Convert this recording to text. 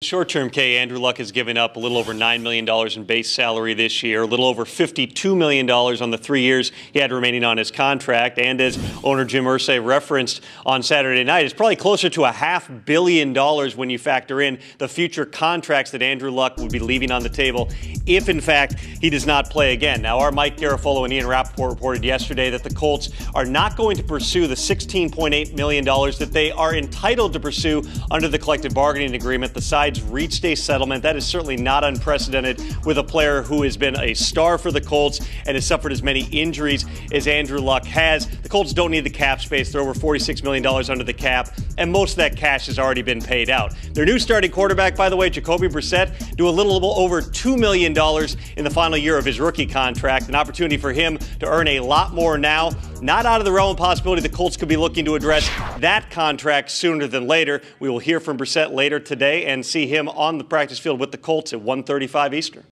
Short-term K, Andrew Luck has given up a little over $9 million in base salary this year, a little over $52 million on the 3 years he had remaining on his contract. And as owner Jim Irsay referenced on Saturday night, it's probably closer to $500 million when you factor in the future contracts that Andrew Luck would be leaving on the table if, in fact, he does not play again. Now, our Mike Garafolo and Ian Rappaport reported yesterday that the Colts are not going to pursue the $16.8 million that they are entitled to pursue under the collective bargaining agreement. The sides reached a settlement. That is certainly not unprecedented with a player who has been a star for the Colts and has suffered as many injuries as Andrew Luck has. The Colts don't need the cap space. They're over $46 million under the cap, and most of that cash has already been paid out. Their new starting quarterback, by the way, Jacoby Brissett, do a little over $2 million in the final year of his rookie contract, an opportunity for him to earn a lot more now. Not out of the realm of possibility the Colts could be looking to address that contract sooner than later. We will hear from Brissett later today and see him on the practice field with the Colts at 1:35 Eastern.